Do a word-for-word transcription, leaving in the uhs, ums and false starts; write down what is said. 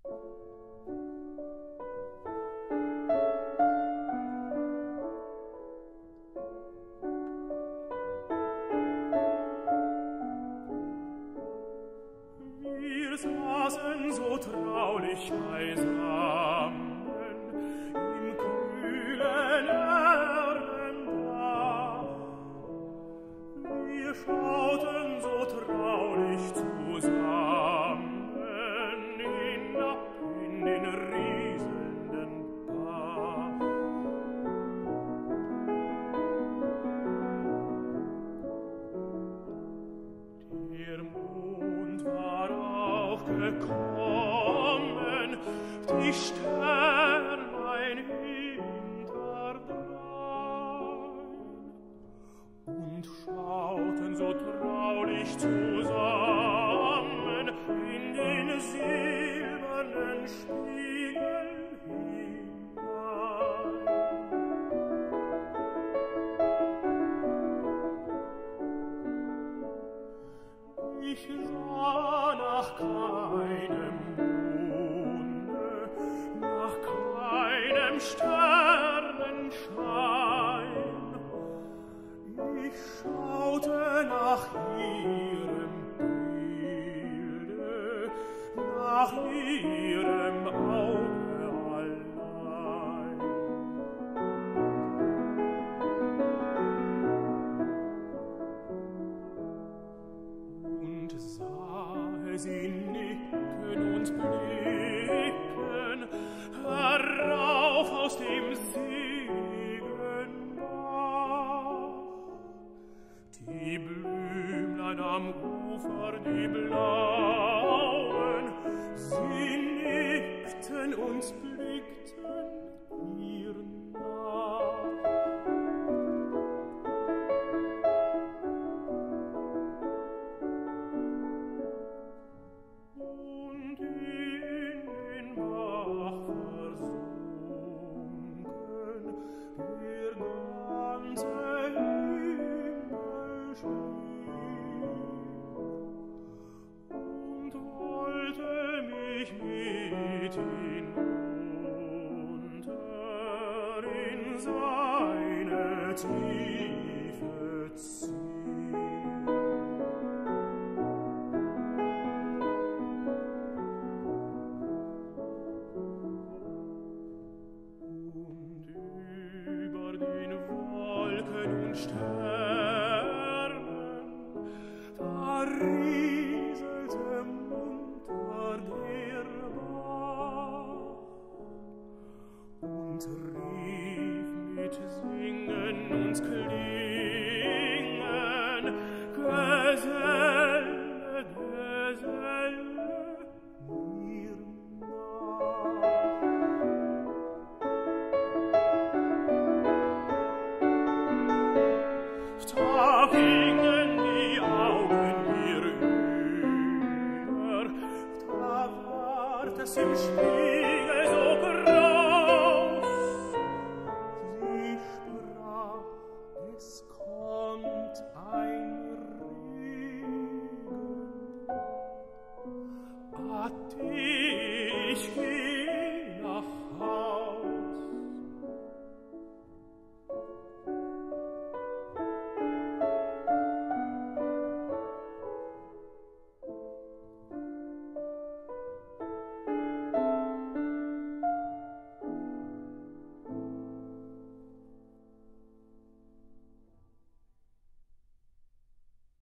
Wir saßen so traulich beisammen im kühlen Erndach. Wir schauten so traulich zusammen hinab in den rieselnden Bach. Der Mond war auch gekommen, die Sternlein hinterdrein, und schauten so traulich zusammen in den silbernen Spiegel hinein. Ich sah nach keinem Monde, nach keinem Sternenschein. Ich schaute nach ihrem Bilde, nach ihrem Auge allein. Und sah sie nicken und blicken herauf aus dem seligen Bach. Die Blümlein am Ufer, die blauen, sie nickten und blickten ihr nach. Und in den Bach versunken, der ganze Himmel schien und wollte mich mit hinunter in seine Tiefe ziehen. Und über den Wolken und Sternen, da rieselte munter der Bach und rief mit Singen und Klingen: Geselle, Geselle, mir nach. Da gingen die Augen mir über, da ward es im Spiegel so groß. Sie sprach, es kommt ein Regen. Ade, ich geh